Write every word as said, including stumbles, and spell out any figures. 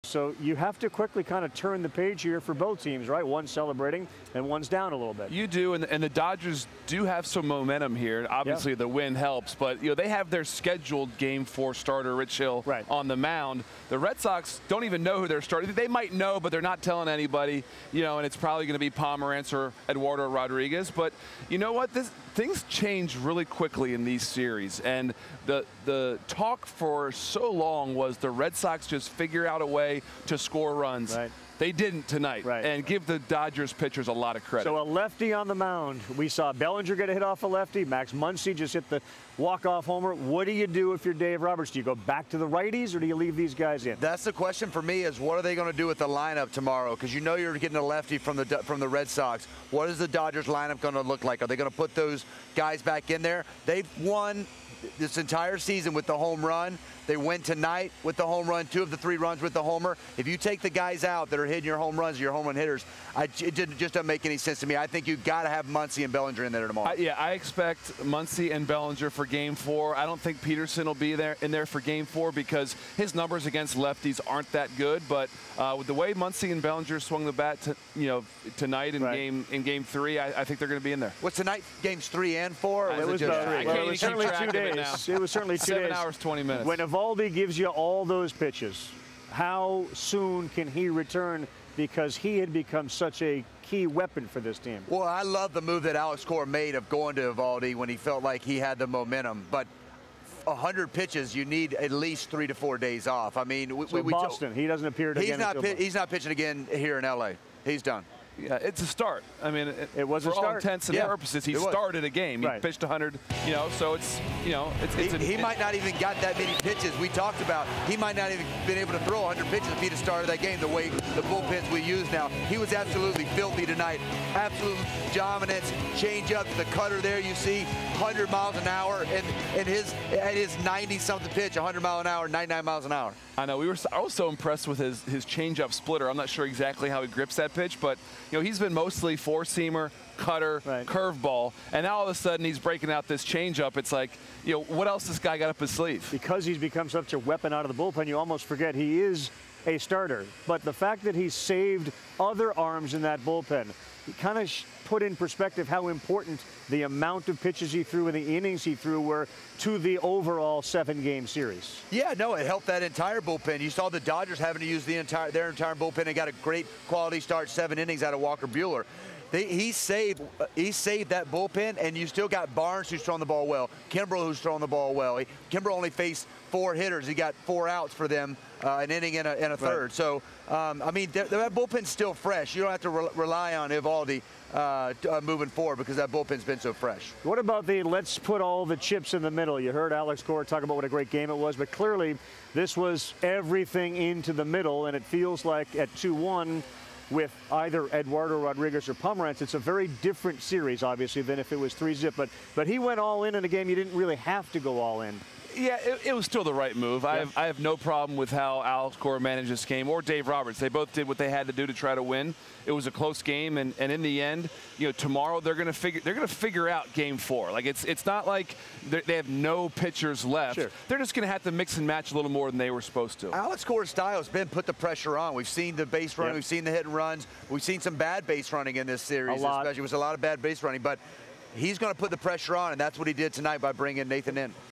So you have to quickly kind of turn the page here for both teams, right? One's celebrating and one's down a little bit. You do, and, and the Dodgers do have some momentum here. Obviously, yeah. the win helps, but you know they have their scheduled Game Four starter, Rich Hill, right. on the mound. The Red Sox don't even know who they're starting. They might know, but they're not telling anybody. You know, and it's probably going to be Pomerantz or Eduardo Rodriguez. But you know what? This things change really quickly in these series, and the the talk for so long was the Red Sox just figure out a way to score runs. Right. They didn't tonight, right. and give the Dodgers pitchers a lot of credit. So a lefty on the mound. We saw Bellinger get a hit off a lefty. Max Muncy just hit the walk-off homer. What do you do if you're Dave Roberts? Do you go back to the righties, or do you leave these guys in? That's the question for me, is what are they going to do with the lineup tomorrow? Because you know you're getting a lefty from the from the Red Sox. What is the Dodgers lineup going to look like? Are they going to put those guys back in there? They've won this entire season with the home run. They win tonight with the home run, two of the three runs with the homer. If you take the guys out that are hitting your home runs, your home run hitters, I, it didn't, just doesn't make any sense to me. I think you've got to have Muncy and Bellinger in there tomorrow. I, yeah, I expect Muncy and Bellinger for Game Four. I don't think Peterson will be there in there for Game Four because his numbers against lefties aren't that good. But uh, with the way Muncy and Bellinger swung the bat, to, you know, tonight in right. game in Game Three, I, I think they're going to be in there. What's tonight? Games three and four? It was, it about, I well, can't it was even certainly keep track two of it days. now. It was certainly two Seven days. hours, twenty minutes. When Eovaldi gives you all those pitches, how soon can he return? Because he had become such a key weapon for this team. Well, I love the move that Alex Cora made of going to Eovaldi when he felt like he had the momentum. But one hundred pitches, you need at least three to four days off. I mean, we, so we, we Boston, he doesn't appear to he's again. not he's not pitching again here in L A. He's done. Yeah, it's a start. I mean, it, it was for a start. all intents and yeah, purposes, he it started a game. He right. pitched one hundred, you know, so it's, you know, it's, it's he, an, he it, might not even got that many pitches. We talked about he might not even been able to throw one hundred pitches if he'd have started that game the way the bullpens we use now. He was absolutely filthy tonight. Absolute dominance, change up, the cutter there you see, one hundred miles an hour, and, and his at his ninety-something pitch, one hundred mile an hour, ninety-nine miles an hour. I know. We were. I was so impressed with his his changeup splitter. I'm not sure exactly how he grips that pitch, but you know he's been mostly four-seamer, cutter, right. curveball, and now all of a sudden he's breaking out this changeup. It's like, you know, what else this guy got up his sleeve? Because he's become such a weapon out of the bullpen, you almost forget he is a starter. But the fact that he's saved other arms in that bullpen, he kind of put in perspective how important the amount of pitches he threw and the innings he threw were to the overall seven-game series. Yeah, no, it helped that entire bullpen. You saw the Dodgers having to use the entire their entire bullpen and got a great quality start, seven innings out of Walker Buehler. They, he saved he saved that bullpen, and you still got Barnes, who's throwing the ball well, Kimbrel, who's throwing the ball well. He, Kimbrel only faced four hitters. He got four outs for them, uh, an inning and a, and a third. Right. So, um, I mean, th that bullpen's still fresh. You don't have to re rely on Eovaldi uh, uh, moving forward because that bullpen's been so fresh. What about the let's put all the chips in the middle? You heard Alex Cora talk about what a great game it was, but clearly this was everything into the middle, and it feels like at two one, with either Eduardo Rodriguez or Pomerantz, it's a very different series, obviously, than if it was three zip. But, but he went all in in a game you didn't really have to go all in. Yeah, it, it was still the right move. Yeah. I, have, I have no problem with how Alex Cora managed this game, or Dave Roberts. They both did what they had to do to try to win. It was a close game, and, and in the end, you know, tomorrow they're going to figure they're going to figure out Game Four. Like it's it's not like they have no pitchers left. Sure. They're just going to have to mix and match a little more than they were supposed to. Alex Cora's style has been put the pressure on. We've seen the base running, yep. we've seen the hit and runs, we've seen some bad base running in this series. A lot. Especially, it was a lot of bad base running, but he's going to put the pressure on, and that's what he did tonight by bringing Nathan in.